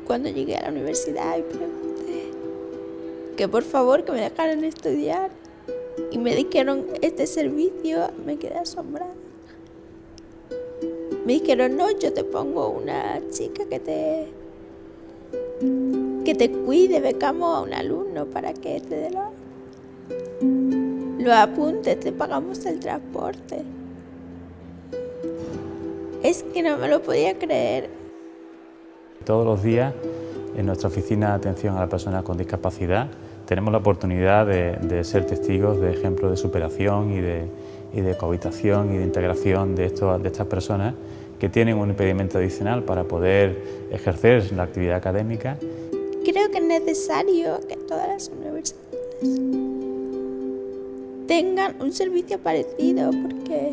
cuando llegué a la universidad y pregunté que por favor que me dejaran estudiar y me dijeron este servicio, me quedé asombrada. Me dijeron, no, yo te pongo una chica que te cuide, becamos a un alumno para que te dé los apuntes, te pagamos el transporte. Es que no me lo podía creer. Todos los días en nuestra oficina de atención a las personas con discapacidad tenemos la oportunidad de ser testigos de ejemplos de superación y de cohabitación y de integración de estas personas que tienen un impedimento adicional para poder ejercer la actividad académica. Creo que es necesario que todas las universidades tengan un servicio parecido porque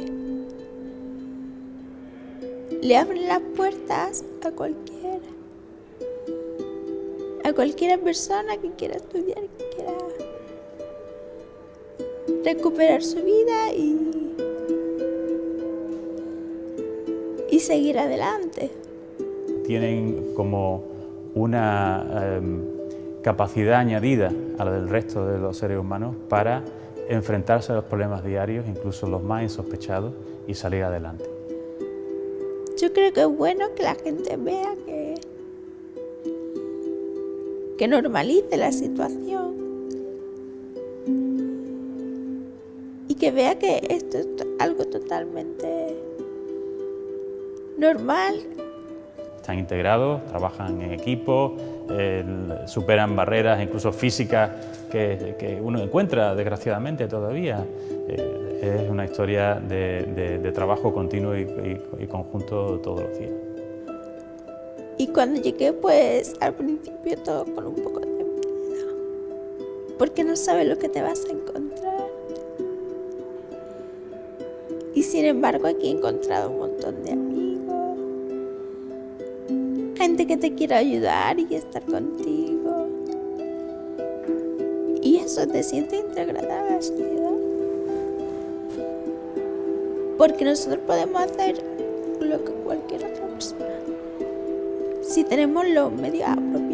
le abren las puertas a cualquier persona que quiera estudiar, que quiera recuperar su vida y seguir adelante. Tienen como una capacidad añadida a la del resto de los seres humanos para enfrentarse a los problemas diarios, incluso los más insospechados, y salir adelante. Yo creo que es bueno que la gente vea que normalice la situación y que vea que esto es algo totalmente normal. Están integrados, trabajan en equipo, superan barreras incluso físicas que uno encuentra desgraciadamente todavía. Es una historia de trabajo continuo y conjunto todos los días. Y cuando llegué, pues al principio todo con un poco de miedo, porque no sabes lo que te vas a encontrar. Y sin embargo aquí he encontrado un montón de amigos, gente que te quiere ayudar y estar contigo. Y eso te siente integrada a la sociedad. Porque nosotros podemos hacer lo que cualquier otra persona, si tenemos los medios apropiados.